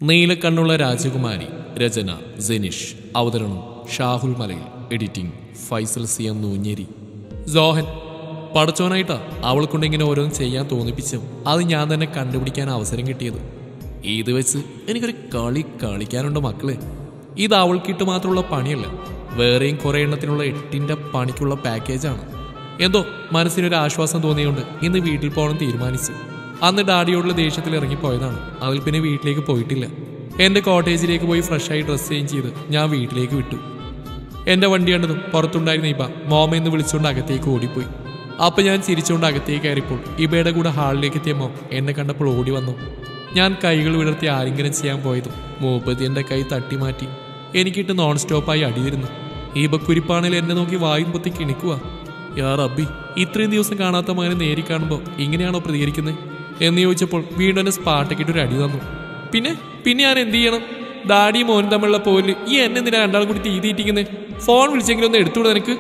നീലക്കണ്ണുള്ള രാജകുമാരി. രചന സെനിഷ്. അവതരണം Shahul Malayil. Editing Faisal C M Noonjeri. ജോഹൻ പടച്ചോനായിട്ടാ അവൾക്കൊണ്ട് ഇങ്ങനെ ഓരോന്ന് ചെയ്യാൻ തോന്നിപ്പിച്ചു. അത് ഞാൻ തന്നെ കണ്ടുപിടിക്കാൻ അവസരം കിട്ടിയത്. ഇത് വെച്ച് എനിക്കൊരു കളി കളിക്കാനുണ്ട് മക്കളെ. ഇത് അവൾക്കിട്ട് മാത്രമുള്ള പണിയല്ല, വേറെയും കുറേ എണ്ണത്തിനുള്ള 8ന്റെ പണിക്കുള്ള പാക്കേജാണ്. എന്തോ മനസ്സിനൊരു ആശ്വാസം തോന്നിയുകൊണ്ട് ഇന്ന് വീട്ടിൽ പോകണം തീരുമാനിച്ചു. അന്ന് ഡാഡിയോടുള്ള ദേഷ്യത്തിൽ ഇറങ്ങിപ്പോയതാണ്. അതിൽ പിന്നെ വീട്ടിലേക്ക് പോയിട്ടില്ല. എൻ്റെ കോട്ടേജിലേക്ക് പോയി ഫ്രഷായി ഡ്രസ്സ് ചേഞ്ച് ചെയ്ത് ഞാൻ വീട്ടിലേക്ക് വിട്ടു. എൻ്റെ വണ്ടി കണ്ടതും പുറത്തുണ്ടായിരുന്ന ഇബ മോമെന്ന് വിളിച്ചുകൊണ്ട് അകത്തേക്ക് ഓടിപ്പോയി. അപ്പം ഞാൻ ചിരിച്ചുകൊണ്ട് അകത്തേക്ക് കയറിപ്പോൾ ഇബയുടെ കൂടെ ഹാളിലേക്ക് എത്തിയ മോം എന്നെ കണ്ടപ്പോൾ ഓടി വന്നു. ഞാൻ കൈകൾ വിടർത്തി ആലിംഗനം ചെയ്യാൻ പോയതും മൂപ്പത്തി എൻ്റെ കൈ തട്ടി മാറ്റി എനിക്കിട്ട് നോൺ സ്റ്റോപ്പായി അടിയിരുന്നു. ഇബക്കുരിപ്പാണെങ്കിൽ എന്നെ നോക്കി വായും പൊത്തി കിണിക്കുക. യാ റബ്ബി, ഇത്രയും ദിവസം കാണാത്ത മകനെ നേരി കാണുമ്പോൾ ഇങ്ങനെയാണോ പ്രതികരിക്കുന്നത് എന്ന് ചോദിച്ചപ്പോൾ വീണ്ടും എന്നെ സ്പാട്ടൊക്കെയിട്ട് ഒരു അടി തന്നു. പിന്നെ ഞാൻ എന്ത് ചെയ്യണം? ഡാഡിയും മോനും തമ്മിലുള്ള പോരിൽ ഈ എന്നെ എന്തിനാ രണ്ടാളും കൂടി തീറ്റിക്കുന്നത്? ഫോൺ വിളിച്ചെങ്കിലും ഒന്ന് എടുത്തുകൂടെ നിനക്ക്?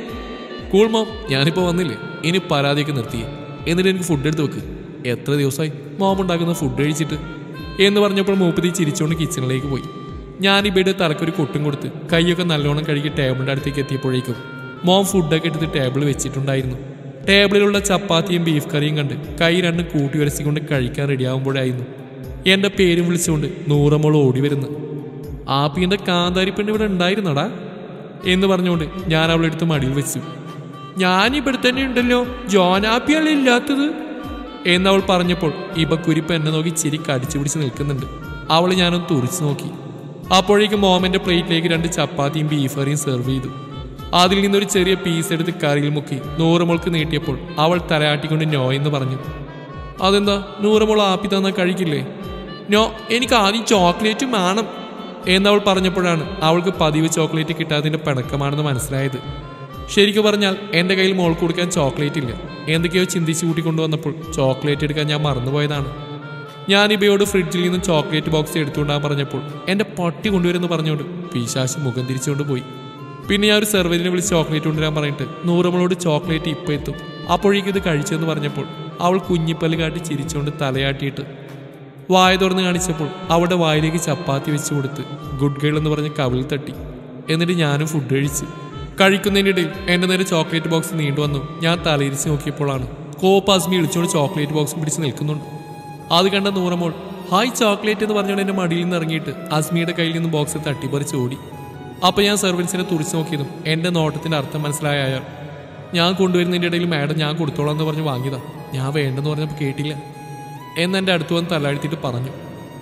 കൂൾ മോം, ഞാനിപ്പോൾ വന്നില്ലേ, ഇനി പരാതിയൊക്കെ നിർത്തിയേ, എന്നിട്ട് എനിക്ക് ഫുഡ് എടുത്ത് വെക്ക്. എത്ര ദിവസമായി മോം ഉണ്ടാക്കുന്ന ഫുഡ് കഴിച്ചിട്ട് എന്ന് പറഞ്ഞപ്പോൾ മൂപ്പത്തി ചിരിച്ചുകൊണ്ട് കിച്ചണിലേക്ക് പോയി. ഞാൻ ഇവിടെ തലക്കൊരു കൊട്ടും കൊടുത്ത് കൈയൊക്കെ നല്ലോണം കഴുകി ടേബിളിൻ്റെ അടുത്തേക്ക് എത്തിയപ്പോഴേക്കും മോം ഫുഡൊക്കെ എടുത്ത് ടേബിൾ വെച്ചിട്ടുണ്ടായിരുന്നു. ടേബിളിലുള്ള ചപ്പാത്തിയും ബീഫ് കറിയും കണ്ട് കൈ രണ്ടും കൂട്ടി വരച്ചിക്കൊണ്ട് കഴിക്കാൻ റെഡിയാകുമ്പോഴായിരുന്നു എൻ്റെ പേരും വിളിച്ചുകൊണ്ട് നൂറമോൾ ഓടി വരുന്നു. ആപ്പിൻ്റെ കാന്താരി പെണ്ണ് ഇവിടെ ഉണ്ടായിരുന്നടാ എന്ന് പറഞ്ഞുകൊണ്ട് ഞാൻ അവളെടുത്ത് മടിയിൽ വെച്ചു. ഞാനിവിടെ തന്നെ ഉണ്ടല്ലോ, ജോനാപ്പിയല്ലേ ഇല്ലാത്തത് എന്നവൾ പറഞ്ഞപ്പോൾ ഇബക്കുരിപ്പ് എന്നെ നോക്കി ചിരി കടിച്ചു പിടിച്ച് നിൽക്കുന്നുണ്ട്. അവൾ ഞാനൊന്ന് തുറിച്ചു നോക്കി. അപ്പോഴേക്കും മോമൻ്റെ പ്ലേറ്റിലേക്ക് 2 ചപ്പാത്തിയും ബീഫ് കറിയും സെർവ് ചെയ്തു. അതിൽ നിന്നൊരു ചെറിയ പീസ് എടുത്ത് കറിയിൽ മുക്കി നൂറമോൾക്ക് നീട്ടിയപ്പോൾ അവൾ തലയാട്ടിക്കൊണ്ട് നോ എന്ന് പറഞ്ഞു. അതെന്താ, നൂറമോൾ ആപ്പി തന്നാൽ കഴിക്കില്ലേ? നോ, എനിക്ക് ആദ്യം ചോക്ലേറ്റ് വേണം എന്നവൾ പറഞ്ഞപ്പോഴാണ് അവൾക്ക് പതിവ് ചോക്ലേറ്റ് കിട്ടാത്തതിൻ്റെ പിണക്കമാണെന്ന് മനസ്സിലായത്. ശരിക്കും പറഞ്ഞാൽ എൻ്റെ കയ്യിൽ മോൾക്ക് കൊടുക്കാൻ ചോക്ലേറ്റ് ഇല്ല. എന്തൊക്കെയോ ചിന്തിച്ച് കൂട്ടിക്കൊണ്ടുവന്നപ്പോൾ ചോക്ലേറ്റ് എടുക്കാൻ ഞാൻ മറന്നുപോയതാണ്. ഞാൻ ഇവയോട് ഫ്രിഡ്ജിൽ നിന്ന് ചോക്ലേറ്റ് ബോക്സ് എടുത്തുകൊണ്ടാൻ പറഞ്ഞപ്പോൾ എൻ്റെ പട്ടി കൊണ്ടുവരുമെന്ന് പറഞ്ഞുകൊണ്ട് പിശാശ് മുഖം തിരിച്ചുകൊണ്ട് പോയി. പിന്നെ ഞാൻ ഒരു സെർവറിനെ വിളിച്ച് ചോക്ലേറ്റ് കൊണ്ടുവരാൻ പറഞ്ഞിട്ട് നൂറമോളോട് ചോക്ലേറ്റ് ഇപ്പം എത്തും, അപ്പോഴേക്കും ഇത് കഴിച്ചെന്ന് പറഞ്ഞപ്പോൾ അവൾ കുഞ്ഞിപ്പല്ല് കാട്ടി ചിരിച്ചുകൊണ്ട് തലയാട്ടിയിട്ട് വായ തുറന്ന് കാണിച്ചപ്പോൾ അവളുടെ വായിലേക്ക് ചപ്പാത്തി വെച്ച് കൊടുത്ത് ഗുഡ് ഗേൾ എന്ന് പറഞ്ഞ് കവിളിൽ തട്ടി. എന്നിട്ട് ഞാനും ഫുഡ് കഴിച്ച്. കഴിക്കുന്നതിനിടയിൽ എൻ്റെ നേരെ ചോക്ലേറ്റ് ബോക്സ് നീണ്ടുവന്നു. ഞാൻ തലയിരിച്ച് നോക്കിയപ്പോഴാണ് കോപ്പ് അസ്മി വിളിച്ചുകൊണ്ട് ചോക്ലേറ്റ് ബോക്സ് പിടിച്ച് നിൽക്കുന്നുണ്ട്. അത് കണ്ട നൂറമോൾ ഹായ് ചോക്ലേറ്റ് എന്ന് പറഞ്ഞുകൊണ്ട് എൻ്റെ മടിയിൽ നിന്ന് ഇറങ്ങിയിട്ട് അസ്മിയുടെ കയ്യിൽ നിന്ന് ബോക്സ് തട്ടിപ്പറിച്ച് ഓടി. അപ്പോൾ ഞാൻ സർവൻസിനെ തുറിച്ച് നോക്കിയതും എൻ്റെ നോട്ടത്തിൻ്റെ അർത്ഥം മനസ്സിലായ അയാൾ ഞാൻ കൊണ്ടുവരുന്നതിൻ്റെ ഇടയിൽ മാഡം ഞാൻ കൊടുത്തോളാം എന്ന് പറഞ്ഞ് വാങ്ങിയതാ. ഞാൻ വേണ്ടെന്ന് പറഞ്ഞപ്പോൾ കേട്ടില്ല എന്നെൻ്റെ അടുത്ത് വന്ന് തലഴ്ത്തിയിട്ട് പറഞ്ഞു.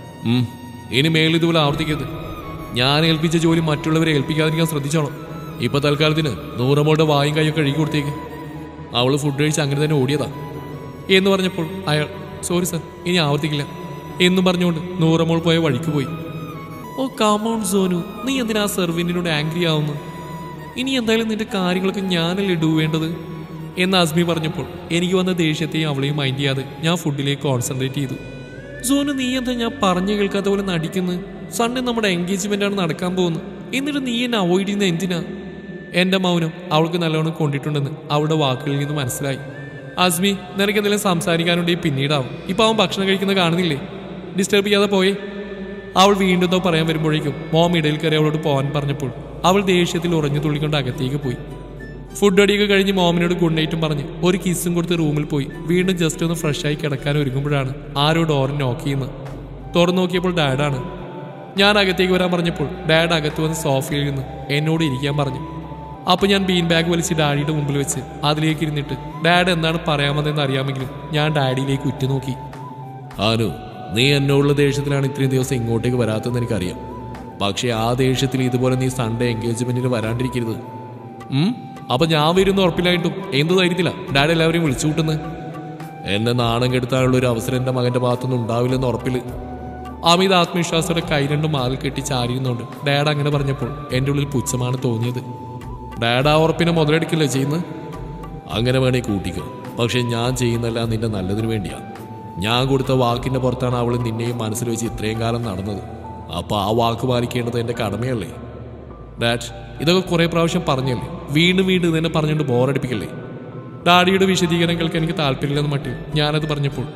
ഇനി മേലിൽ ഇതുപോലെ ആവർത്തിക്കരുത്. ഞാൻ ഏൽപ്പിച്ച ജോലി മറ്റുള്ളവരെ ഏൽപ്പിക്കാതിരിക്കാൻ ശ്രദ്ധിച്ചോണം. ഇപ്പോൾ തൽക്കാലത്തിന് നൂറമോളുടെ വായും കൈയൊക്കെ കഴുകി കൊടുത്തേക്ക്. അവൾ ഫുഡ് കഴിച്ച് അങ്ങനെ തന്നെ ഓടിയതാ എന്ന് പറഞ്ഞപ്പോൾ അയാൾ സോറി സർ, ഇനി ആവർത്തിക്കില്ല എന്നും പറഞ്ഞുകൊണ്ട് നൂറമോൾ പോയ വഴിക്ക് പോയി. ഓ കാമോൺ സോനു, നീ എന്തിനാ സെർവൻറ്റിനോട് ആംഗ്രി ആവുന്നു? ഇനി എന്തായാലും നിന്റെ കാര്യങ്ങളൊക്കെ ഞാനല്ലേ ഡൂ വേണ്ടത് എന്ന് അസ്മി പറഞ്ഞപ്പോൾ എനിക്ക് വന്ന ദേഷ്യത്തെയും അവളെയും മൈൻഡ് ചെയ്യാതെ ഞാൻ ഫുഡിലേക്ക് കോൺസെൻട്രേറ്റ് ചെയ്തു. സോനു, നീ എന്താ ഞാൻ പറഞ്ഞു കേൾക്കാത്ത പോലെ നടിക്കുന്നത്? സൺഡേ നമ്മുടെ എൻഗേജ്മെൻ്റാണ് നടക്കാൻ പോകുന്നത്, എന്നിട്ട് നീ എന്നെ അവോയ്ഡ് ചെയ്യുന്ന എന്തിനാ? എൻ്റെ മൗനം അവൾക്ക് നല്ലോണം കൊണ്ടിട്ടുണ്ടെന്ന് അവളുടെ വാക്കുകളിൽ നിന്ന് മനസ്സിലായി. അസ്മി, നിനക്ക് എന്തെങ്കിലും സംസാരിക്കാനുണ്ടെങ്കിൽ പിന്നീടാവും. ഇപ്പം അവൻ ഭക്ഷണം കഴിക്കുന്നത് കാണുന്നില്ലേ? ഡിസ്റ്റർബ് ചെയ്യാതെ പോയേ. അവൾ വീണ്ടും പറയാൻ വരുമ്പോഴേക്കും മോം ഇടയിൽ കയറി അവളോട് പോകാൻ പറഞ്ഞപ്പോൾ അവൾ ദേഷ്യത്തിൽ ഉറഞ്ഞു തുള്ളിക്കൊണ്ട് അകത്തേക്ക് പോയി. ഫുഡ് അടിയൊക്കെ കഴിഞ്ഞ് മോമിനോട് ഗുഡ് നൈറ്റും പറഞ്ഞ് ഒരു കിസ്സും കൊടുത്ത് റൂമിൽ പോയി വീണ്ടും ജസ്റ്റ് ഒന്ന് ഫ്രഷായി കിടക്കാൻ ഒരുങ്ങുമ്പോഴാണ് ആരോ ഡോർ നോക്ക് ചെയ്യുന്നത്. തുറന്നു നോക്കിയപ്പോൾ ഡാഡാണ്. ഞാൻ അകത്തേക്ക് വരാൻ പറഞ്ഞപ്പോൾ ഡാഡ് അകത്ത് വന്ന് സോഫയിൽ നിന്ന് എന്നോട് ഇരിക്കാൻ പറഞ്ഞു. അപ്പോൾ ഞാൻ ബീൻ ബാഗ് വലിച്ച് ഡാഡിയുടെ മുമ്പിൽ വെച്ച് അതിലേക്ക് ഇരുന്നിട്ട് ഡാഡ് എന്താണ് പറയാമെന്ന് അറിയാമെങ്കിലും ഞാൻ ഡാഡിയിലേക്ക് ഉറ്റുനോക്കി. ആനു, നീ എന്നോടുള്ള ദേഷ്യത്തിലാണ് ഇത്രയും ദിവസം ഇങ്ങോട്ടേക്ക് വരാത്തതെന്ന് എനിക്കറിയാം. പക്ഷേ ആ ദേഷ്യത്തിൽ ഇതുപോലെ നീ സൺഡേ എൻഗേജ്മെന്റിന് വരാണ്ടിരിക്കരുത്. അപ്പം ഞാൻ വരുന്ന ഉറപ്പില്ലായിട്ടും എന്ത് ധൈര്യത്തില്ല ഡാഡ് എല്ലാവരെയും വിളിച്ചു കൂട്ടുന്നത്? എന്നെ നാണം കെടുത്താനുള്ള ഒരു അവസരം എൻ്റെ മകൻ്റെ ഭാഗത്തൊന്നും ഉണ്ടാവില്ലെന്ന് ഉറപ്പിൽ അമിത ആത്മവിശ്വാസത്തോടെ കൈ രണ്ടും മാറിൽ കെട്ടി ചാരിയുന്നുണ്ട്. ഡാഡ് അങ്ങനെ പറഞ്ഞപ്പോൾ എൻ്റെ ഉള്ളിൽ പുച്ഛമാണ് തോന്നിയത്. ഡാഡ് ആ ഉറപ്പിനെ മുതലെടുക്കില്ലേ ചെയ്യുന്നത്? അങ്ങനെ വേണേ കൂട്ടിക്കോ, പക്ഷെ ഞാൻ ചെയ്യുന്നല്ല നിന്റെ നല്ലതിന് വേണ്ടിയാണ്. ഞാൻ കൊടുത്ത വാക്കിൻ്റെ പുറത്താണ് അവൾ നിന്നെയും മനസ്സിൽ വെച്ച് ഇത്രയും കാലം നടന്നത്. അപ്പോൾ ആ വാക്ക് പാലിക്കേണ്ടത് എൻ്റെ കടമയല്ലേ? ഡാഡ്, ഇതൊക്കെ കുറേ പ്രാവശ്യം പറഞ്ഞല്ലേ, വീണ്ടും ഇതെന്നെ പറഞ്ഞുകൊണ്ട് ബോറടിപ്പിക്കല്ലേ? ഡാഡിയുടെ വിശദീകരണം കേൾക്കാൻ എനിക്ക് താല്പര്യമില്ലെന്ന് മട്ടിൽ ഞാനത് പറഞ്ഞപ്പോൾ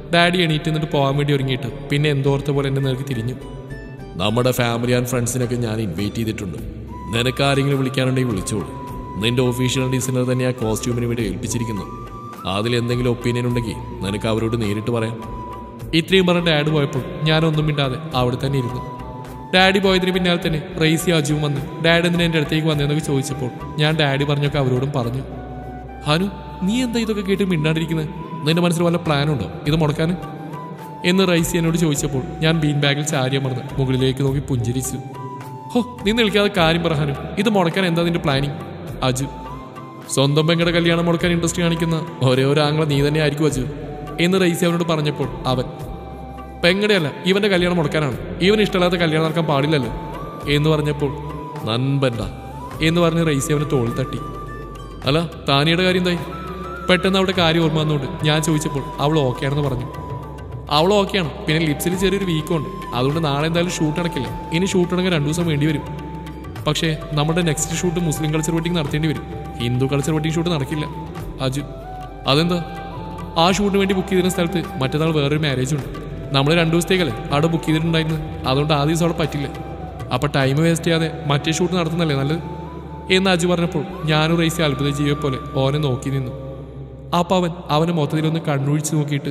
ഡാഡി എണീറ്റ് നിന്നിട്ട് പോകാൻ വേണ്ടി ഒരുങ്ങിയിട്ട് പിന്നെ എന്തോർത്ത പോലെ എൻ്റെ നേർക്ക് തിരിഞ്ഞു. നമ്മുടെ ഫാമിലി ആൻഡ് ഫ്രണ്ട്സിനൊക്കെ ഞാൻ ഇൻവൈറ്റ് ചെയ്തിട്ടുണ്ട്. നിനക്ക് ആരെങ്കിലും വിളിക്കാനുണ്ടെങ്കിൽ വിളിച്ചോളൂ. നിന്റെ ഒഫീഷ്യൽ ഡിസൈനർ തന്നെ ആ കോസ്റ്റ്യൂമിന് വേണ്ടി ഏൽപ്പിച്ചിരിക്കുന്നു. അതിലെന്തെങ്കിലും ഒപ്പീനിയൻ ഉണ്ടെങ്കിൽ നിനക്ക് അവരോട് നേരിട്ട് പറയാം. ഇത്രയും പറഞ്ഞ ഡാഡ് പോയപ്പോൾ ഞാനൊന്നും മിണ്ടാതെ അവിടെ തന്നെ ഇരുന്നു. ഡാഡി പോയതിന് പിന്നാലെ തന്നെ റേസി അജുവും വന്ന് ഡാഡ് എന്തിനാ എൻ്റെ അടുത്തേക്ക് വന്നതെന്നൊക്കെ ചോദിച്ചപ്പോൾ ഞാൻ ഡാഡി പറഞ്ഞൊക്കെ അവരോടും പറഞ്ഞു. ഹനു, നീ എന്താ ഇതൊക്കെ കേട്ട് മിണ്ടാണ്ടിരിക്കുന്നത്? നിന്റെ മനസ്സിൽ വല്ല പ്ലാനുണ്ടോ ഇത് മുടക്കാൻ എന്ന് റൈസി എന്നോട് ചോദിച്ചപ്പോൾ ഞാൻ ബീൻ ബാഗിൽ ചാരിയമർന്ന് മുകളിലേക്ക് നോക്കി പുഞ്ചിരിച്ചു. ഹോ, നീ നിൽക്കാതെ കാര്യം പറ ഹനു, ഇത് മുടക്കാൻ എന്താ നിന്റെ പ്ലാനിങ്? അജു: സ്വന്തം പെങ്ങളുടെ കല്യാണം മുടക്കാൻ ഇൻട്രസ്റ്റ് കാണിക്കുന്ന ഒരേ ഒരു ആംഗ്ലം നീ തന്നെ ആയിരിക്കും അജു എന്ന് റൈസി അവനോട് പറഞ്ഞപ്പോൾ അവൻ: പെങ്ങടെയല്ല, ഇവന്റെ കല്യാണം മുടക്കാനാണ്. ഇവന് ഇഷ്ടമില്ലാത്ത കല്യാണം നടക്കാൻ പാടില്ലല്ലോ എന്ന് പറഞ്ഞപ്പോൾ നൻപണ്ട എന്ന് പറഞ്ഞ് റൈസി അവനെ തോളിൽ തട്ടി. അല്ല, താനിയുടെ കാര്യം എന്തായി? പെട്ടെന്ന് അവിടെ കാര്യം ഓർമ്മ വന്നുകൊണ്ട് ഞാൻ ചോദിച്ചപ്പോൾ അവൾ ഓക്കെയാണെന്ന് പറഞ്ഞു. അവൾ ഓക്കെയാണ്, പിന്നെ ലിപ്സിൽ ചെറിയൊരു വീക്കുണ്ട്. അതുകൊണ്ട് നാളെ എന്തായാലും ഷൂട്ട് നടക്കില്ല. ഇനി ഷൂട്ട് നടക്കാൻ 2 ദിവസം വേണ്ടി വരും. പക്ഷേ നമ്മുടെ next shoot Muslim culture wedding നടത്തേണ്ടി വരും. ഹിന്ദു കൾച്ചർ വെഡിങ് ഷൂട്ട് നടക്കില്ല. അജു: അതെന്താ? ആ ഷൂട്ടിന് വേണ്ടി ബുക്ക് ചെയ്തിരുന്ന സ്ഥലത്ത് മറ്റന്നാൾ വേറൊരു മാരേജ് ഉണ്ട്. നമ്മൾ 2 ദിവസത്തേക്കല്ലേ അവിടെ ബുക്ക് ചെയ്തിട്ടുണ്ടായിരുന്നു. അതുകൊണ്ട് ആ ദിവസം അവിടെ പറ്റില്ല. അപ്പം ടൈം വേസ്റ്റ് ചെയ്യാതെ മറ്റേ ഷൂട്ട് നടത്തുന്നല്ലേ നല്ലത് എന്ന് അജു പറഞ്ഞപ്പോൾ ഞാനും റൈസി അത്ഭുത ജീവിയെ പോലെ ഓനെ നോക്കി നിന്നു. അപ്പം അവനെ മൊത്തത്തിലൊന്ന് കണ്ണൊഴിച്ച് നോക്കിയിട്ട്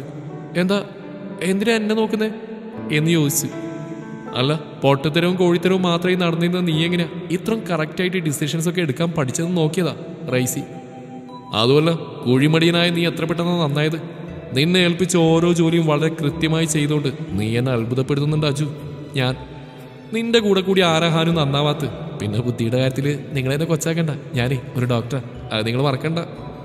എന്തിനാ എന്നെ നോക്കുന്നേ എന്ന് ചോദിച്ചു. അല്ല, പൊട്ടത്തരവും കോഴിത്തരവും മാത്രമേ നടന്നിരുന്ന നീ എങ്ങനെയാ ഇത്രയും കറക്റ്റായിട്ട് ഡിസിഷൻസ് ഒക്കെ എടുക്കാൻ പഠിച്ചതെന്ന് നോക്കിയതാ റൈസി. അതുമല്ല, കുഴിമടിയനായ നീ എത്ര പെട്ടെന്ന് നന്നായത്. നിന്നെ ഏൽപ്പിച്ച ഓരോ ജോലിയും വളരെ കൃത്യമായി ചെയ്തുകൊണ്ട് നീ എന്നെ അത്ഭുതപ്പെടുത്തുന്നുണ്ട് അജു. ഞാൻ നിന്റെ കൂടെ കൂടി ആരാഹാനും നന്നാവാത്ത. പിന്നെ ബുദ്ധിയുടെ കാര്യത്തിൽ നിങ്ങളെന്നെ കൊച്ചാക്കണ്ട. ഞാനേ ഒരു ഡോക്ടറാ, അത് നിങ്ങൾ മറക്കണ്ട.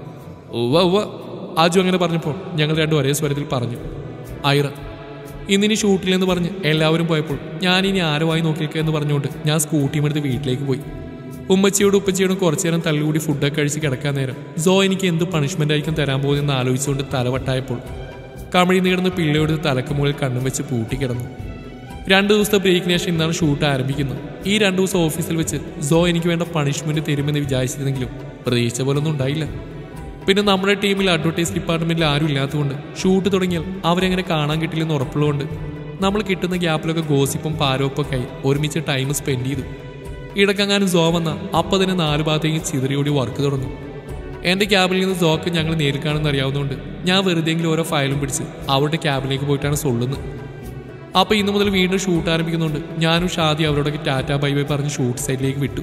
ഉവ്വ അജു അങ്ങനെ പറഞ്ഞപ്പോൾ ഞങ്ങൾ രണ്ടും ഒരേ സ്വരത്തിൽ പറഞ്ഞു. ഐറ: ഇന്നിനി ഷൂട്ടിലെന്ന് പറഞ്ഞ് എല്ലാവരും പോയപ്പോൾ ഞാനിനി ആരുമായി നോക്കിയേക്കുക എന്ന് പറഞ്ഞുകൊണ്ട് ഞാൻ സ്കൂട്ടിയുമെടുത്ത് വീട്ടിലേക്ക് പോയി. ഉമ്മച്ചിയോടും ഉപ്പച്ചിയോടും കുറച്ചു നേരം തള്ളുകൂടി ഫുഡൊക്കെ കഴിച്ച് കിടക്കാൻ നേരം സോ എനിക്ക് എന്ത് പണിഷ്മെൻ്റ് ആയിരിക്കും തരാൻ പോകുന്നതെന്ന് ആലോചിച്ചുകൊണ്ട് തലവട്ടായപ്പോൾ കമിഴ്ന്ന് കിടന്ന് പിള്ളയെടുത്ത് തലക്ക് മുകളിൽ കണ്ണും വെച്ച് പൂട്ടിക്കിടന്നു. 2 ദിവസത്തെ ബ്രേക്കിന് ശേഷം ഇന്നാണ് ഷൂട്ട് ആരംഭിക്കുന്നത്. ഈ 2 ദിവസം ഓഫീസിൽ വെച്ച് സോ എനിക്ക് വേണ്ട പണിഷ്മെൻറ്റ് തരുമെന്ന് വിചാരിച്ചിരുന്നെങ്കിലും പ്രതീക്ഷിച്ച പോലൊന്നും ഉണ്ടായില്ല. പിന്നെ നമ്മുടെ ടീമിൽ അഡ്വർടൈസ് ഡിപ്പാർട്ട്മെൻറ്റിൽ ആരും ഇല്ലാത്തതുകൊണ്ട് ഷൂട്ട് തുടങ്ങിയാൽ അവരെങ്ങനെ കാണാൻ കിട്ടില്ലെന്ന് ഉറപ്പുള്ളതുകൊണ്ട് നമ്മൾ കിട്ടുന്ന ഗ്യാപ്പിലൊക്കെ ഗോസിപ്പും പാരോപ്പൊക്കെ ആയി ഒരുമിച്ച് ടൈം സ്പെൻഡ് ചെയ്തു. ഇടക്കങ്ങാനും സോ വന്ന അപ്പം തന്നെ 4 ഭാഗത്തേക്ക് ചിതറിയോടി വർക്ക് തുടങ്ങും. എൻ്റെ ക്യാബിനിൽ നിന്ന് സോക്ക് ഞങ്ങൾ നേരിൽ കാണുമെന്ന് അറിയാവുന്നതുകൊണ്ട് ഞാൻ വെറുതെയെങ്കിലും ഓരോ ഫയലും പിടിച്ച് അവരുടെ ക്യാബിലേക്ക് പോയിട്ടാണ് സൊള്ളുന്നത്. അപ്പോൾ ഇന്നു മുതൽ വീണ്ടും ഷൂട്ട് ആരംഭിക്കുന്നുണ്ട്. ഞാനും ഷാദി അവരോടൊക്കെ ടാറ്റാ ബൈ ബൈ പറഞ്ഞ് ഷൂട്ട് സൈഡിലേക്ക് വിട്ടു.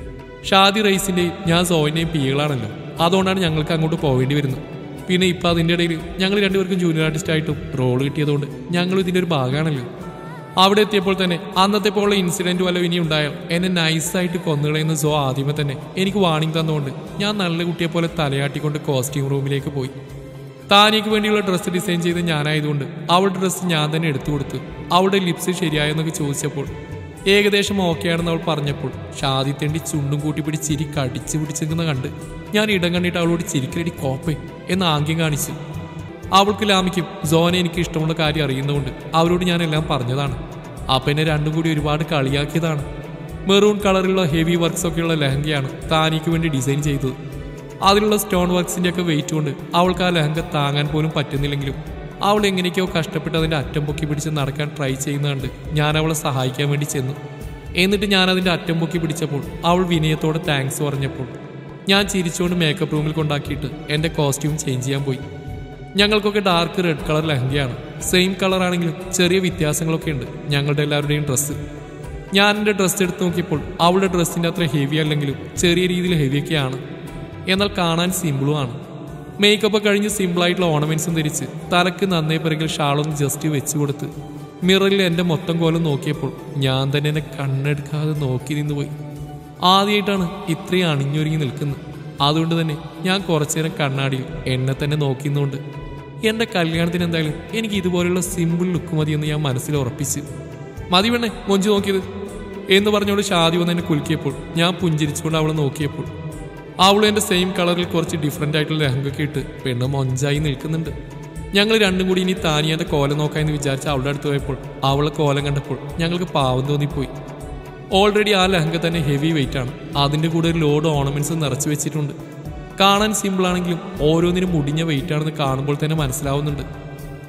ഷാദി റൈസിൻ്റെയും ഞാൻ സോയിൻ്റെയും പികളാണല്ലോ, അതുകൊണ്ടാണ് ഞങ്ങൾക്ക് അങ്ങോട്ട് പോവേണ്ടി വരുന്നത്. പിന്നെ ഇപ്പം അതിൻ്റെ ഇടയിൽ ഞങ്ങൾ 2 പേർക്കും ജൂനിയർ ആർട്ടിസ്റ്റായിട്ടും റോൾ കിട്ടിയതുകൊണ്ട് ഞങ്ങളും ഇതിൻ്റെ ഒരു ഭാഗമാണല്ലോ. അവിടെ എത്തിയപ്പോൾ തന്നെ അന്നത്തെ പോലുള്ള ഇൻസിഡൻറ്റ് വല്ലതും ഇനി ഉണ്ടായാൽ എന്നെ നൈസായിട്ട് കൊന്നുകളയുന്ന സോ ആദ്യമേ തന്നെ എനിക്ക് വാണിംഗ് തന്നുകൊണ്ട് ഞാൻ നല്ല കുട്ടിയെ പോലെ തലയാട്ടിക്കൊണ്ട് കോസ്റ്റ്യൂം റൂമിലേക്ക് പോയി. താനിക്ക് വേണ്ടിയുള്ള ഡ്രസ്സ് ഡിസൈൻ ചെയ്ത് ഞാനായതുകൊണ്ട് അവളുടെ ഡ്രസ്സ് ഞാൻ തന്നെ എടുത്തു കൊടുത്തു. അവളുടെ ലിപ്സ് ശരിയായെന്നൊക്കെ ചോദിച്ചപ്പോൾ ഏകദേശം ഓക്കെ ആണെന്ന് അവൾ പറഞ്ഞപ്പോൾ ഷാദി തെണ്ടി ചുണ്ടും കൂട്ടിപ്പിടി ചിരി കടിച്ചു പിടിച്ചിരിക്കുന്ന കണ്ട് ഞാൻ ഇടം കണ്ടിട്ട് അവളോട് ചിരിക്കലടി കോപ്പേ എന്ന് ആംഗ്യം കാണിച്ചു. അവൾക്ക് ലാമിക്കും സോനെ എനിക്ക് ഇഷ്ടമുള്ള കാര്യം അറിയുന്നതുകൊണ്ട് അവരോട് ഞാൻ എല്ലാം പറഞ്ഞതാണ്. അപ്പം എന്നെ രണ്ടും കൂടി ഒരുപാട് കളിയാക്കിയതാണ്. മെറൂൺ കളറിലുള്ള ഹെവി വർക്ക്സ് ഒക്കെയുള്ള ലെഹങ്കയാണ് താനിക്ക് വേണ്ടി ഡിസൈൻ ചെയ്തത്. അതിലുള്ള സ്റ്റോൺ വർക്ക്സിൻ്റെ ഒക്കെ വെയിറ്റ് കൊണ്ട് അവൾക്ക് ആ ലെഹങ്ക താങ്ങാൻ പോലും പറ്റുന്നില്ലെങ്കിലും അവൾ എങ്ങനെയൊക്കെയോ കഷ്ടപ്പെട്ട് അതിൻ്റെ അറ്റം പൊക്കി പിടിച്ച് നടക്കാൻ ട്രൈ ചെയ്യുന്നതുകൊണ്ട് ഞാൻ അവളെ സഹായിക്കാൻ വേണ്ടി ചെന്നു. എന്നിട്ട് ഞാൻ അതിൻ്റെ അറ്റം പൊക്കി പിടിച്ചപ്പോൾ അവൾ വിനയത്തോടെ താങ്ക്സ് പറഞ്ഞപ്പോൾ ഞാൻ ചിരിച്ചുകൊണ്ട് മേക്കപ്പ് റൂമിൽ കൊണ്ടാക്കിയിട്ട് എൻ്റെ കോസ്റ്റ്യൂം ചേഞ്ച് ചെയ്യാൻ പോയി. ഞങ്ങൾക്കൊക്കെ ഡാർക്ക് റെഡ് കളർ ലെഹങ്കയാണ്. സെയിം കളറാണെങ്കിലും ചെറിയ വ്യത്യാസങ്ങളൊക്കെ ഉണ്ട് ഞങ്ങളുടെ എല്ലാവരുടെയും ഡ്രസ്സ്. ഞാൻ എൻ്റെ ഡ്രസ്സ് എടുത്ത് നോക്കിയപ്പോൾ അവളുടെ ഡ്രസ്സിൻ്റെ അത്ര ഹെവി അല്ലെങ്കിലും ചെറിയ രീതിയിൽ ഹെവിയൊക്കെയാണ്, എന്നാൽ കാണാൻ സിമ്പിളുമാണ്. മേക്കപ്പ് കഴിഞ്ഞ് സിമ്പിളായിട്ടുള്ള ഓർണമെൻറ്റ്സും ധരിച്ച് തലക്ക് നന്നേ പിറകിൽ ഷാളൊന്ന് ജസ്റ്റ് വെച്ച് കൊടുത്ത് മിററിൽ എൻ്റെ മൊത്തം കോലം നോക്കിയപ്പോൾ ഞാൻ തന്നെ എന്നെ കണ്ണെടുക്കാതെ നോക്കി നിന്നുപോയി. ആദ്യമായിട്ടാണ് ഇത്രയും അണിഞ്ഞൊരുങ്ങി നിൽക്കുന്നത്. അതുകൊണ്ട് തന്നെ ഞാൻ കുറച്ചു നേരം കണ്ണാടിയിൽ എന്നെ തന്നെ നോക്കിയെന്നുകൊണ്ട് എൻ്റെ കല്യാണത്തിന് എന്തായാലും എനിക്ക് ഇതുപോലെയുള്ള സിമ്പിൾ ലുക്ക് മതിയെന്ന് ഞാൻ മനസ്സിൽ ഉറപ്പിച്ച്. മതി പെണ്ണെ മൊഞ്ചു നോക്കിയത് എന്ന് പറഞ്ഞോട് ഷാദി വന്ന് എന്നെ കുലുക്കിയപ്പോൾ ഞാൻ പുഞ്ചിരിച്ചുകൊണ്ട് അവളെ നോക്കിയപ്പോൾ അവൾ എൻ്റെ സെയിം കളറിൽ കുറച്ച് ഡിഫറെൻ്റ് ആയിട്ടുള്ള ലെഹങ്കൊക്കെ ഇട്ട് പെണ്ണ് മൊഞ്ചായി നിൽക്കുന്നുണ്ട്. ഞങ്ങൾ രണ്ടും കൂടി ഇനി താനിയാൻ്റെ കോലം നോക്കാമെന്ന് വിചാരിച്ച് അവളുടെ അടുത്ത് പോയപ്പോൾ അവളെ കോലം കണ്ടപ്പോൾ ഞങ്ങൾക്ക് പാവം തോന്നിപ്പോയി. ഓൾറെഡി ആ ലെഹങ്ക തന്നെ ഹെവി വെയിറ്റ് ആണ്. അതിൻ്റെ കൂടെ ഒരു ലോഡ് ഓർണമെൻറ്റ്സ് നിറച്ച് വെച്ചിട്ടുണ്ട്. കാണാൻ സിമ്പിളാണെങ്കിലും ഓരോന്നിനും മുടിഞ്ഞ വെയിറ്റ് ആണെന്ന് കാണുമ്പോൾ തന്നെ മനസ്സിലാവുന്നുണ്ട്.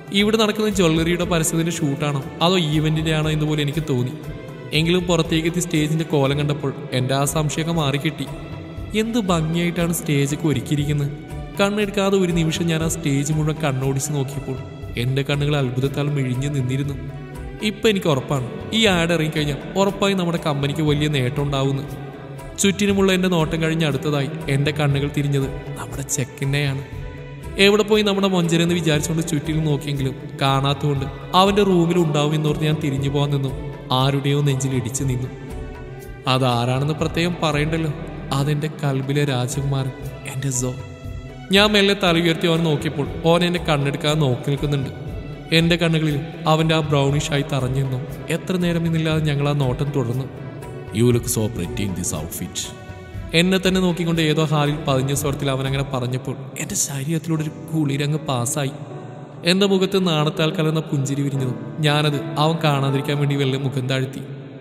ഇവിടെ നടക്കുന്ന ജ്വല്ലറിയുടെ പരസ്യത്തിന്റെ ഷൂട്ടാണോ അതോ ഈവന്റിന്റെ ആണോ എന്ന് പോലും എനിക്ക് തോന്നി. എങ്കിലും പുറത്തേക്ക് എത്തി സ്റ്റേജിന്റെ കോലം കണ്ടപ്പോൾ എൻ്റെ ആ സംശയമൊക്കെ മാറിക്കിട്ടി. എന്ത് ഭംഗിയായിട്ടാണ് സ്റ്റേജൊക്കെ ഒരുക്കിയിരിക്കുന്നത്. കണ്ണെടുക്കാതെ ഒരു നിമിഷം ഞാൻ ആ സ്റ്റേജ് മുഴുവൻ കണ്ണോടിച്ച് നോക്കിയപ്പോൾ എൻ്റെ കണ്ണുകൾ അത്ഭുതത്താൽ മിഴിഞ്ഞു നിന്നിരുന്നു. ഇപ്പം എനിക്ക് ഉറപ്പാണ്, ഈ ആഡ് ഇറങ്ങിക്കഴിഞ്ഞാൽ ഉറപ്പായി നമ്മുടെ കമ്പനിക്ക് വലിയ നേട്ടം ഉണ്ടാവുന്നു. ചുറ്റിനുമുള്ള എൻ്റെ നോട്ടം കഴിഞ്ഞ് അടുത്തതായി എൻ്റെ കണ്ണുകൾ തിരിഞ്ഞത് നമ്മുടെ ചെക്കിനെയാണ്. എവിടെ പോയി നമ്മുടെ മൊഞ്ചരെന്ന് വിചാരിച്ചുകൊണ്ട് ചുറ്റിലും നോക്കിയെങ്കിലും കാണാത്തതുകൊണ്ട് അവൻ്റെ റൂമിൽ ഉണ്ടാവുമെന്നോർത്ത് ഞാൻ തിരിഞ്ഞു പോകാൻ നിന്നു. ആരുടെയോ നെഞ്ചിൽ ഇടിച്ചു നിന്നു. അതാരാണെന്ന് പ്രത്യേകം പറയണ്ടല്ലോ, അതെൻ്റെ കൽബിലെ രാജകുമാരൻ, എൻ്റെ സോ. ഞാൻ മെല്ലെ തല ഉയർത്തി അവൻ നോക്കിയപ്പോൾ ഓൻ എന്നെ കണ്ണെടുക്കാതെ നോക്കി നിൽക്കുന്നുണ്ട്. എൻ്റെ കണ്ണുകളിലും അവൻ്റെ ആ ബ്രൗണിഷായി തറഞ്ഞു നിന്നു. എത്ര നേരം ഇന്നില്ലാതെ ഞങ്ങൾ ആ നോട്ടം തുടർന്നു. You look so pretty in this outfit. എന്നെ തന്നെ നോക്കിക്കൊണ്ട് ഏതോ ഹാലിൽ പതിഞ്ഞ സ്വരത്തിൽ അവനങ്ങനെ പറഞ്ഞപ്പോൾ എൻ്റെ ശരീരത്തിലൂടെ ഒരു കുളിരങ്ങ് പാസ്സായി. എൻ്റെ മുഖത്ത് നാണത്താൽ കലർന്ന പുഞ്ചിരി വിരിഞ്ഞതും ഞാനത് അവൻ കാണാതിരിക്കാൻ വേണ്ടി വെള്ളം മുഖം താഴ്ത്തി.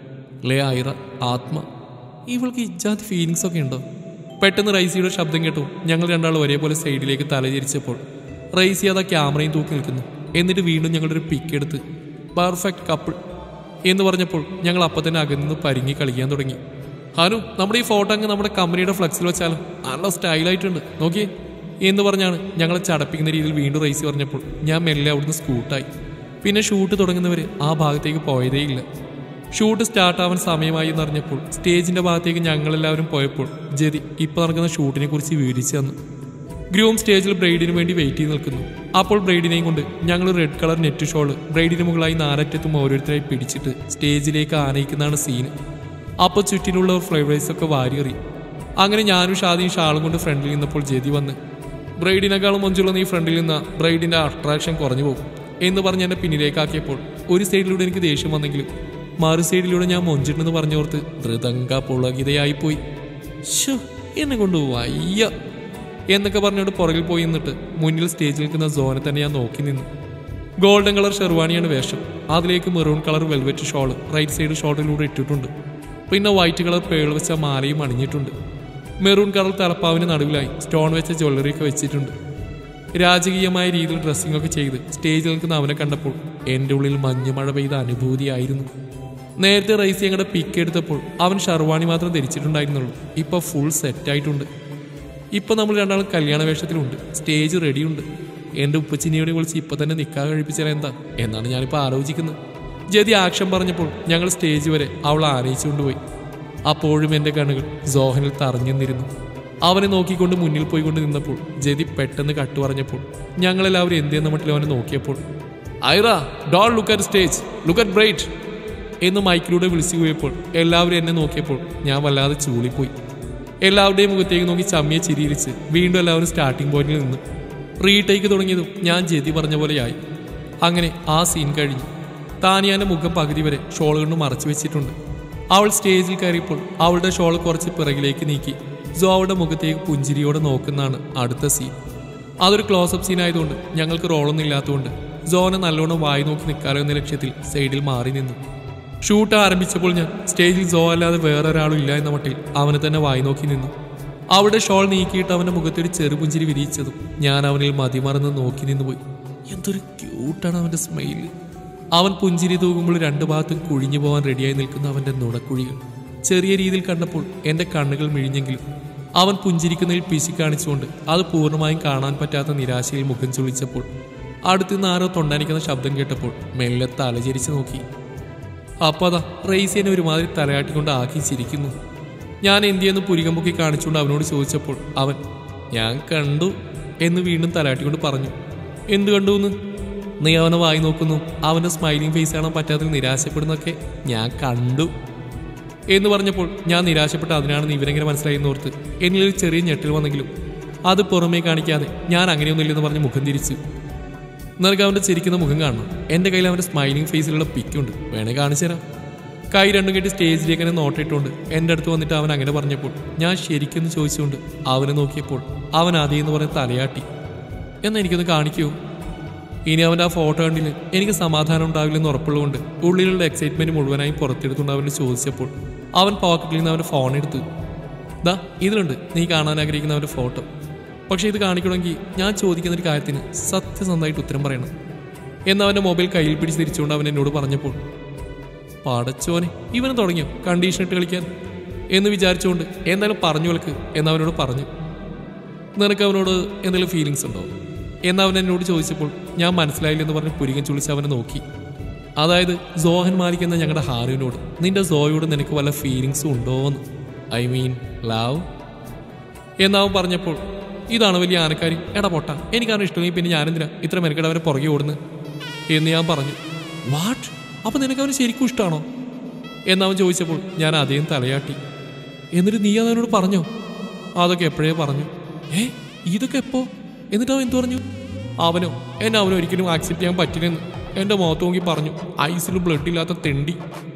ലേ ഐറ, ആത്മ, ഇവൾക്ക് ഇജാതി ഫീലിങ്സ് ഒക്കെ ഉണ്ടോ? പെട്ടെന്ന് റൈസിയുടെ ശബ്ദം കേട്ടു. ഞങ്ങൾ രണ്ടാളും ഒരേപോലെ സൈഡിലേക്ക് തലചരിച്ചപ്പോൾ റൈസി അതാ ക്യാമറയും തൂക്കി നിൽക്കുന്നു. എന്നിട്ട് വീണ്ടും ഞങ്ങളുടെ ഒരു പിക്ക് എടുത്ത് പെർഫെക്റ്റ് കപ്പിൾ എന്ന് പറഞ്ഞപ്പോൾ ഞങ്ങൾ അപ്പം തന്നെ അകന്ന് പരിങ്ങി കളിക്കാൻ തുടങ്ങി. ഹനു, നമ്മുടെ ഈ ഫോട്ടോ അങ്ങ് നമ്മുടെ കമ്പനിയുടെ ഫ്ലക്സിൽ വെച്ചാലും നല്ല സ്റ്റൈലായിട്ടുണ്ട്, നോക്കിയേ എന്ന് പറഞ്ഞാണ് ഞങ്ങളെ ചടപ്പിക്കുന്ന രീതിയിൽ വീണ്ടും റൈസി പറഞ്ഞപ്പോൾ ഞാൻ മെല്ലെ അവിടുന്ന് സ്കൂട്ടായി. പിന്നെ ഷൂട്ട് തുടങ്ങുന്നവർ ആ ഭാഗത്തേക്ക് പോയതേയില്ല. ഷൂട്ട് സ്റ്റാർട്ടാവാൻ സമയമായി എന്നറിഞ്ഞപ്പോൾ സ്റ്റേജിൻ്റെ ഭാഗത്തേക്ക് ഞങ്ങളെല്ലാവരും പോയപ്പോൾ ജെതി ഇപ്പോൾ നടക്കുന്ന ഷൂട്ടിനെ കുറിച്ച് വിവരിച്ചു തന്നു. ഗ്രൂം സ്റ്റേജിൽ ബ്രൈഡിന് വേണ്ടി വെയിറ്റ് ചെയ്ത് നിൽക്കുന്നു. അപ്പോൾ ബ്രൈഡിനെയും കൊണ്ട് ഞങ്ങൾ റെഡ് കളർ നെറ്റ് ഷോള് ബ്രൈഡിന് മുകളായി നാലറ്റത്തും ഓരോരുത്തരായി പിടിച്ചിട്ട് സ്റ്റേജിലേക്ക് ആനയിക്കുന്നതാണ് സീന്. അപ്പോൾ ചുറ്റിനുള്ളവർ ഫ്ലവേഴ്സൊക്കെ വാരിയെറി. അങ്ങനെ ഞാനും ഷാദിയും ഷാളും കൊണ്ട് ഫ്രണ്ടിൽ നിന്നപ്പോൾ ജെതി വന്ന് ബ്രൈഡിനേക്കാളും മൊഞ്ചുള്ള നീ ഫ്രണ്ടിൽ നിന്ന് ബ്രൈഡിൻ്റെ അട്രാക്ഷൻ കുറഞ്ഞു പോകും എന്ന് പറഞ്ഞ് എന്നെ പിന്നിലേക്കാക്കിയപ്പോൾ ഒരു സൈഡിലൂടെ എനിക്ക് ദേഷ്യം വന്നെങ്കിലും മറു സൈഡിലൂടെ ഞാൻ മൊഞ്ചിട്ടെന്ന് പറഞ്ഞോർത്ത് മൃദംഗ പുളകിതയായിപ്പോയി. ഷോ, എന്നെ കൊണ്ട് വയ്യ എന്നൊക്കെ പറഞ്ഞോണ്ട് പുറകിൽ പോയി നിന്നിട്ട് മുന്നിൽ സ്റ്റേജിൽ നിൽക്കുന്ന സോനെ തന്നെ ഞാൻ നോക്കി നിന്നു. ഗോൾഡൻ കളർ ഷെർവാണിയാണ് വേഷം. അതിലേക്ക് maroon colour velvet shawl right side ഷോൾഡറിലൂടെ ഇട്ടിട്ടുണ്ട്. പിന്നെ വൈറ്റ് കളർ പേൾ വെച്ച മാലയും അണിഞ്ഞിട്ടുണ്ട്. മെറൂൺ കളർ തലപ്പാവിന് നടുവിലായി സ്റ്റോൺ വെച്ച ജ്വല്ലറിയൊക്കെ വെച്ചിട്ടുണ്ട്. രാജകീയമായ രീതിയിൽ ഡ്രസ്സിങ്ങൊക്കെ ചെയ്ത് സ്റ്റേജിൽ നിൽക്കുന്ന അവനെ കണ്ടപ്പോൾ എൻ്റെ ഉള്ളിൽ മഞ്ഞുമഴ പെയ്ത അനുഭൂതിയായിരുന്നു. നേരത്തെ റൈസി ഞങ്ങളുടെ പിക്ക് എടുത്തപ്പോൾ അവൻ ഷർവാണി മാത്രം ധരിച്ചിട്ടുണ്ടായിരുന്നുള്ളൂ. ഇപ്പോൾ ഫുൾ സെറ്റായിട്ടുണ്ട്. ഇപ്പം നമ്മൾ രണ്ടാളും കല്യാണ വേഷത്തിലുണ്ട്. സ്റ്റേജ് റെഡിയുണ്ട്. എൻ്റെ ഉപ്പച്ചിനിയോടെ വിളിച്ച് ഇപ്പം തന്നെ നിക്കാഹ് കഴിപ്പിച്ചാൽ എന്താ എന്നാണ് ഞാനിപ്പോൾ ആലോചിക്കുന്നത്. ജെതി ആക്ഷൻ പറഞ്ഞപ്പോൾ ഞങ്ങൾ സ്റ്റേജ് വരെ അവൾ ആനയിച്ചുകൊണ്ടുപോയി. അപ്പോഴും എൻ്റെ കണ്ണുകൾ സോഹനിൽ തറഞ്ഞു നിന്നിരുന്നു. അവനെ നോക്കിക്കൊണ്ട് മുന്നിൽ പോയിക്കൊണ്ട് നിന്നപ്പോൾ ജെതി പെട്ടെന്ന് കട്ടു പറഞ്ഞപ്പോൾ ഞങ്ങളെല്ലാവരും എന്തെന്ന മട്ടിൽ അവനെ നോക്കിയപ്പോൾ Aira, don't look at stage, look at bride എന്ന് മൈക്കിലൂടെ വിളിച്ചു പോയപ്പോൾ എല്ലാവരും എന്നെ നോക്കിയപ്പോൾ ഞാൻ വല്ലാതെ ചൂളിപ്പോയി. എല്ലാവരുടെയും മുഖത്തേക്ക് നോക്കി ചമ്മിയെ ചിരിയിരിച്ച് വീണ്ടും എല്ലാവരും സ്റ്റാർട്ടിംഗ് പോയിന്റിൽ നിന്നു. റീടേക്ക് തുടങ്ങിയതും ഞാൻ ജെതി പറഞ്ഞ പോലെയായി. അങ്ങനെ ആ സീൻ കഴിഞ്ഞു. താനിയാൻ്റെ മുഖം പകുതി വരെ ഷോൾ കൊണ്ട് മറച്ചു വെച്ചിട്ടുണ്ട്. അവൾ സ്റ്റേജിൽ കയറിയപ്പോൾ അവളുടെ ഷോൾ കുറച്ച് പിറകിലേക്ക് നീക്കി സോ അവളുടെ മുഖത്തേക്ക് പുഞ്ചിരിയോടെ നോക്കുന്നതാണ് അടുത്ത സീൻ. അതൊരു ക്ലോസപ്പ് സീൻ ആയതുകൊണ്ട് ഞങ്ങൾക്ക് റോളൊന്നും ഇല്ലാത്തതുകൊണ്ട് സോനെ നല്ലോണം വായി നോക്കി നിൽക്കാലോ എന്ന ലക്ഷ്യത്തിൽ സൈഡിൽ മാറി നിന്നു. ഷൂട്ട് ആരംഭിച്ചപ്പോൾ ഞാൻ സ്റ്റേജിൽ സോ അല്ലാതെ വേറെ ഒരാളും ഇല്ല എന്ന മട്ടിൽ അവനെ തന്നെ വായി നോക്കി നിന്നു. അവളുടെ ഷോൾ നീക്കിയിട്ട് അവൻ്റെ മുഖത്തൊരു ചെറുപുഞ്ചിരി വിരിയിച്ചതും ഞാൻ അവനിൽ മതിമറന്ന് നോക്കി നിന്നുപോയി. എന്തൊരു ക്യൂട്ടാണ് അവൻ്റെ സ്മൈല്. അവൻ പുഞ്ചിരി തൂകുമ്പോൾ രണ്ടു ഭാഗത്തും കുഴിഞ്ഞു പോകാൻ റെഡിയായി നിൽക്കുന്ന അവൻ്റെ നുണക്കുഴികൾ ചെറിയ രീതിയിൽ കണ്ടപ്പോൾ എൻ്റെ കണ്ണുകൾ മിഴിഞ്ഞെങ്കിലും അവൻ പുഞ്ചിരിക്കുന്നതിൽ പിശി കാണിച്ചുകൊണ്ട് അത് പൂർണ്ണമായും കാണാൻ പറ്റാത്ത നിരാശയിൽ മുഖം ചുളിച്ചപ്പോൾ അടുത്തുനിന്ന് ആരോ തൊണ്ടാനിക്കുന്ന ശബ്ദം കേട്ടപ്പോൾ മെല്ലെ തലചരിച്ച് നോക്കി. അപ്പോൾ അതാ റേസിനെ ഒരുമാതിരി തലയാട്ടിക്കൊണ്ട് ആക്കി ചിരിക്കുന്നു. ഞാൻ എന്തിയെന്ന് പുരികം പൊക്കി കാണിച്ചുകൊണ്ട് അവനോട് ചോദിച്ചപ്പോൾ അവൻ ഞാൻ കണ്ടു എന്ന് വീണ്ടും തലയാട്ടിക്കൊണ്ട് പറഞ്ഞു. എന്ത് കണ്ടു എന്ന്? നീ അവനെ വായി നോക്കുന്നു, അവൻ്റെ സ്മൈലിംഗ് ഫേസ് കാണാൻ പറ്റാത്തതിൽ നിരാശപ്പെടുന്നൊക്കെ ഞാൻ കണ്ടു എന്ന് പറഞ്ഞപ്പോൾ ഞാൻ നിരാശപ്പെട്ട് അതിനാണെന്ന് ഇവരെങ്ങനെ മനസ്സിലായെന്നോർത്ത് എന്നിലൊരു ചെറിയ ഞെട്ടൽ വന്നെങ്കിലും അത് പുറമേ കാണിക്കാതെ ഞാൻ അങ്ങനെയൊന്നുമില്ലെന്ന് പറഞ്ഞ് മുഖം തിരിച്ചു. നിനക്ക് അവൻ്റെ ചിരിക്കുന്ന മുഖം കാണണം. എൻ്റെ കയ്യിൽ അവൻ്റെ സ്മൈലിംഗ് ഫേസിലുള്ള പിക്കുണ്ട്, വേണേ കാണിച്ചു തരാം. കൈ രണ്ടും കെട്ടി സ്റ്റേജിലേക്ക് തന്നെ നോട്ടിട്ടുകൊണ്ട് എൻ്റെ അടുത്ത് വന്നിട്ട് അവൻ അങ്ങനെ പറഞ്ഞപ്പോൾ ഞാൻ ശരിക്കെന്ന് ചോദിച്ചുകൊണ്ട് അവനെ നോക്കിയപ്പോൾ അവൻ അതേന്ന് പറഞ്ഞ് തലയാട്ടി. എന്നാൽ എനിക്കൊന്ന് കാണിക്കുമോ? ഇനി അവൻ്റെ ആ ഫോട്ടോ കണ്ടില്ല എനിക്ക് സമാധാനം ഉണ്ടാവില്ലെന്ന് ഉറപ്പുള്ളതുകൊണ്ട് ഉള്ളിലുള്ള എക്സൈറ്റ്മെൻറ്റ് മുഴുവനായി പുറത്തെടുത്തുകൊണ്ട് അവന് ചോദിച്ചപ്പോൾ അവൻ പോക്കറ്റിൽ നിന്ന് അവൻ്റെ ഫോൺ എടുത്തു. ദാ ഇതിലുണ്ട് നീ കാണാൻ ആഗ്രഹിക്കുന്ന അവൻ്റെ ഫോട്ടോ. പക്ഷേ ഇത് കാണിക്കണമെങ്കിൽ ഞാൻ ചോദിക്കുന്നൊരു കാര്യത്തിന് സത്യസന്ധമായിട്ട് ഉത്തരം പറയണം. എന്നവൻ്റെ മൊബൈൽ കയ്യിൽ പിടിച്ച് തിരിച്ചുകൊണ്ട് അവൻ എന്നോട് പറഞ്ഞപ്പോൾ പടച്ചോനെ ഇവന് തുടങ്ങിയോ കണ്ടീഷൻ ഇട്ട് കളിക്കാൻ എന്ന് വിചാരിച്ചുകൊണ്ട് എന്തായാലും പറഞ്ഞു വിളക്ക് എന്നവനോട് പറഞ്ഞു. നിനക്ക് അവനോട് എന്തെങ്കിലും ഫീലിങ്സ് ഉണ്ടോ എന്നവൻ എന്നോട് ചോദിച്ചപ്പോൾ ഞാൻ മനസ്സിലായില്ലെന്ന് പറഞ്ഞ് പുരികൻ ചുളിച്ച് അവനെ നോക്കി. അതായത് സോഹൻ മാലിക് എന്ന ഞങ്ങളുടെ ഹാരുവിനോട് നിന്റെ സോയോട് നിനക്ക് വല്ല ഫീലിങ്സും ഉണ്ടോന്ന്, ഐ മീൻ ലവ് എന്നവൻ പറഞ്ഞപ്പോൾ ഇതാണ് വലിയ ആനക്കാരി, എടാ പൊട്ട എനിക്കാണ് ഇഷ്ടമെങ്കിൽ പിന്നെ ഞാനെന്തിനാ ഇത്ര മെനക്കെട്ട് അവരെ പുറകെ ഓടുന്നു എന്ന് ഞാൻ പറഞ്ഞു. വാട്ട്, അപ്പം നിനക്ക് അവന് ശരിക്കും ഇഷ്ടമാണോ എന്നവൻ ചോദിച്ചപ്പോൾ ഞാൻ അതേം തലയാട്ടി. എന്നിട്ട് നീ അവനോട് പറഞ്ഞോ? അതൊക്കെ എപ്പോഴേ പറഞ്ഞു. ഇതൊക്കെ എപ്പോ? എന്നിട്ട് അവൻ എന്തു പറഞ്ഞു? അവനോ എന്നെ അവനൊരിക്കലും ആക്സെപ്റ്റ് ചെയ്യാൻ പറ്റില്ലെന്ന് എൻ്റെ മുഖത്ത് നോക്കി പറഞ്ഞു. ഐസിൽ ബ്ലഡ് ഇല്ലാത്ത തെണ്ടി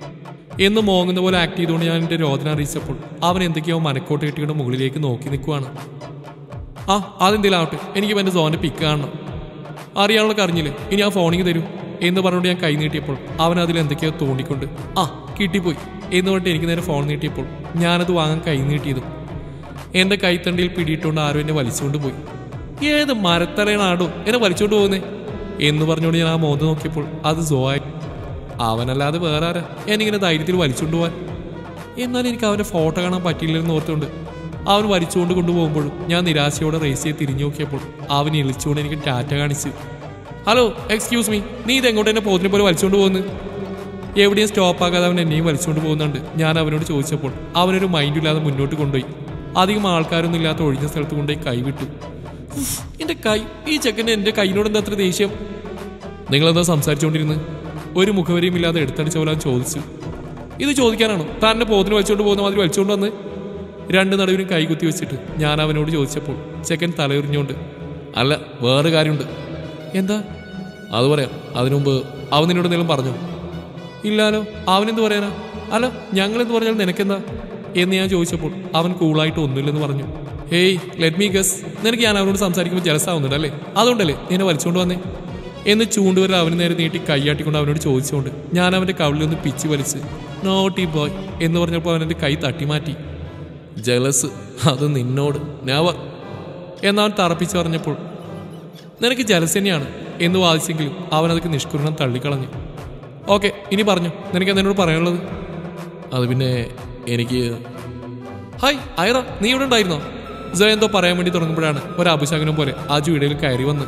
എന്ന് മോങ്ങുന്ന പോലെ ആക്ട് ചെയ്തുകൊണ്ട് ഞാൻ എൻ്റെ രോദന അറിയിച്ചപ്പോൾ അവൻ എന്തൊക്കെയോ മനക്കോട്ട് കെട്ടിയുടെ മുകളിലേക്ക് നോക്കി നിൽക്കുവാണ്. അതെന്തെങ്കിലും ആവട്ടെ, എനിക്ക് എൻ്റെ സോൻ്റെ പിക്ക് കാണണം. അറിയാനുള്ള അറിഞ്ഞില്ലേ, ഇനി ആ ഫോണിങ് തരൂ എന്ന് പറഞ്ഞുകൊണ്ട് ഞാൻ കൈ നീട്ടിയപ്പോൾ അവൻ അതിൽ എന്തൊക്കെയോ തോണ്ടിക്കൊണ്ട് കിട്ടിപ്പോയി എന്ന് പറഞ്ഞിട്ട് എനിക്ക് നേരെ ഫോൺ നീട്ടിയപ്പോൾ ഞാനത് വാങ്ങാൻ കൈ നീട്ടിയതും എൻ്റെ കൈത്തണ്ടിയിൽ പിടിയിട്ടുകൊണ്ട് ആരും എന്നെ വലിച്ചുകൊണ്ട് പോയി. ഏത് മരത്തലയാണാടോ എന്നെ വലിച്ചുകൊണ്ട് പോകുന്നേ എന്ന് പറഞ്ഞുകൊണ്ട് ഞാൻ ആ മോന്ത് നോക്കിയപ്പോൾ അത് സോയായി. അവനല്ലാതെ വേറെ ആരാ എന്നിങ്ങനെ ധൈര്യത്തിൽ വലിച്ചുകൊണ്ട് പോവാൻ? എന്നാൽ എനിക്ക് അവൻ്റെ ഫോട്ടോ കാണാൻ പറ്റില്ലെന്ന് ഓർത്തുകൊണ്ട് അവൻ വലിച്ചുകൊണ്ട് കൊണ്ടുപോകുമ്പോഴും ഞാൻ നിരാശയോടെ റേസ് ചെയ്ത് തിരിഞ്ഞു നോക്കിയപ്പോൾ അവൻ ഇളിച്ചുകൊണ്ട് എനിക്ക് ടാറ്റ കാണിച്ചു. ഹലോ എക്സ്ക്യൂസ് മീ, നീ ഇതെങ്ങോട്ട് എന്നെ പോത്തിനെ പോലെ വലിച്ചുകൊണ്ട് പോകുന്നു? എവിടെയും സ്റ്റോപ്പാക്കാതെ അവൻ എന്നെയും വലിച്ചുകൊണ്ട് പോകുന്നുണ്ട്. ഞാൻ അവനോട് ചോദിച്ചപ്പോൾ അവനൊരു മൈൻഡില്ലാതെ മുന്നോട്ട് കൊണ്ടുപോയി. അധികം ആൾക്കാരൊന്നും ഇല്ലാത്ത ഒഴിഞ്ഞ സ്ഥലത്ത് കൊണ്ടുപോയി കൈവിട്ടു. എൻ്റെ കൈ, ഈ ചെക്കൻ്റെ എൻ്റെ കൈയിനോട് എന്താ അത്ര ദേഷ്യം? നിങ്ങളെന്താ സംസാരിച്ചുകൊണ്ടിരുന്ന്? ഒരു മുഖവരിയും ഇല്ലാതെ എടുത്തടിച്ച പോലെ അവൻ ചോദിച്ചു. ഇത് ചോദിക്കാനാണോ തന്നെ പോത്തിന് വലിച്ചുകൊണ്ട് പോകുന്ന മാതിരി വലിച്ചുകൊണ്ട് വന്ന്? രണ്ട് നടുവിനും കൈകുത്തി വെച്ചിട്ട് ഞാൻ അവനോട് ചോദിച്ചപ്പോൾ ചെക്കൻ തലയുറിഞ്ഞുകൊണ്ട് അല്ല വേറെ കാര്യമുണ്ട്. എന്താ? അത് പറയാം. അതിനു മുമ്പ് അവൻ നിന്നോട് എന്തെങ്കിലും പറഞ്ഞോ? ഇല്ലാലോ, അവനെന്ത് പറയാനാ? അല്ല ഞങ്ങളെന്ത് പറഞ്ഞാൽ നിനക്കെന്താ എന്ന് ഞാൻ ചോദിച്ചപ്പോൾ അവൻ കൂളായിട്ട് ഒന്നുമില്ലെന്ന് പറഞ്ഞു. ഹേയ് ലെറ്റ് മീ ഗസ്, നിനക്ക് ഞാൻ അവനോട് സംസാരിക്കുമ്പോൾ ജലസാവുന്നുണ്ടല്ലേ, അതുകൊണ്ടല്ലേ നിന്നെ വലിച്ചുകൊണ്ട് വന്നേ എന്ന് ചൂണ്ടുവരെ അവന് നേരെ നീട്ടി കൈയാട്ടിക്കൊണ്ട് അവനോട് ചോദിച്ചുകൊണ്ട് ഞാൻ അവൻ്റെ കവിളിൽ നിന്ന് പിച്ച് വലിച്ച് നോട്ടി ബോയ് എന്ന് പറഞ്ഞപ്പോൾ അവൻ എൻ്റെ കൈ തട്ടി മാറ്റി. ജലസ്, അത് നിന്നോട് നെവർ എന്നവൻ തറപ്പിച്ച് പറഞ്ഞപ്പോൾ നിനക്ക് ജലസ് തന്നെയാണ് എന്ന് വാദിച്ചെങ്കിലും അവനതൊക്കെ നിഷ്കുരണം തള്ളിക്കളഞ്ഞു. ഓക്കെ, ഇനി പറഞ്ഞു, നിനക്ക് എന്നോട് പറയാനുള്ളത്? അത് പിന്നെ എനിക്ക് ഹായ് ഐറ, നീ ഇവിടെ ഉണ്ടായിരുന്നോ? ജോ എന്തോ പറയാൻ വേണ്ടി തുടങ്ങുമ്പോഴാണ് ഒരു അഭിഷേകനം പോലെ ആജു ഇടയിൽ കയറി വന്ന്.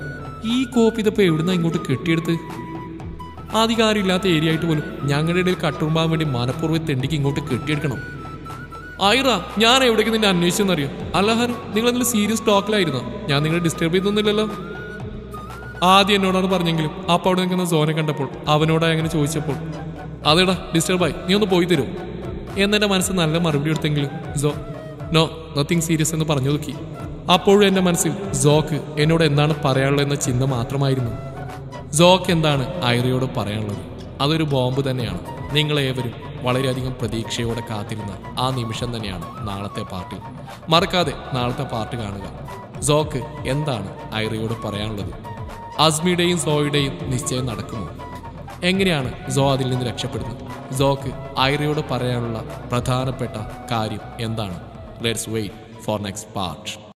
ഈ കോപ്പി ഇതപ്പോൾ എവിടുന്ന ഇങ്ങോട്ട് കെട്ടിയെടുത്ത്? അധികാരമില്ലാത്ത ഏരിയ ആയിട്ട് പോലും ഞങ്ങളുടെ ഇടയിൽ കട്ടുറുമ്പാൻ വേണ്ടി മനഃപൂർവ്വം തെണ്ടിക്ക് ഇങ്ങോട്ട് കെട്ടിയെടുക്കണം. ഐറ, ഞാൻ എവിടേക്ക് നിന്നെ അന്വേഷിച്ചെന്നറിയോ? അല്ലഹാനും നിങ്ങൾ എന്തെങ്കിലും സീരിയസ് ടോക്കിലായിരുന്നോ? ഞാൻ നിങ്ങളെ ഡിസ്റ്റർബ് ചെയ്തൊന്നുമില്ലല്ലോ. ആദ്യം എന്നോടാണ് പറഞ്ഞെങ്കിലും അപ്പോൾ അവിടെ നിൽക്കുന്ന സോനെ കണ്ടപ്പോൾ അവനോടായി അങ്ങനെ ചോദിച്ചപ്പോൾ അതേടാ ഡിസ്റ്റർബായി, നീ ഒന്ന് പോയി തരുമോ എന്നെൻ്റെ മനസ്സ് നല്ല മറുപടി കൊടുത്തെങ്കിലും സോ നോ നത്തിങ് സീരിയസ് എന്ന് പറഞ്ഞു നോക്കി. അപ്പോഴും എൻ്റെ മനസ്സിൽ സോക്ക് എന്നോട് എന്താണ് പറയാനുള്ളത് എന്ന ചിന്ത മാത്രമായിരുന്നു. സോക്ക് എന്താണ് ഐറയോട് പറയാനുള്ളത്? അതൊരു ബോംബ് തന്നെയാണ്. നിങ്ങളേവരും വളരെയധികം പ്രതീക്ഷയോടെ കാത്തിരുന്ന ആ നിമിഷം തന്നെയാണ് നാളത്തെ പാർട്ടി. മറക്കാതെ നാളത്തെ പാർട്ടി കാണുക. സോക്ക് എന്താണ് ഐറയോട് പറയാനുള്ളത്? അസ്മിയുടെയും സോയുടെയും നിശ്ചയം നടക്കുമോ? എങ്ങനെയാണ് സോ അതിൽ നിന്ന് രക്ഷപ്പെടുന്നത്? സോക്ക് ഐറയോട് പറയാനുള്ള പ്രധാനപ്പെട്ട കാര്യം എന്താണ്? Let's wait for next part.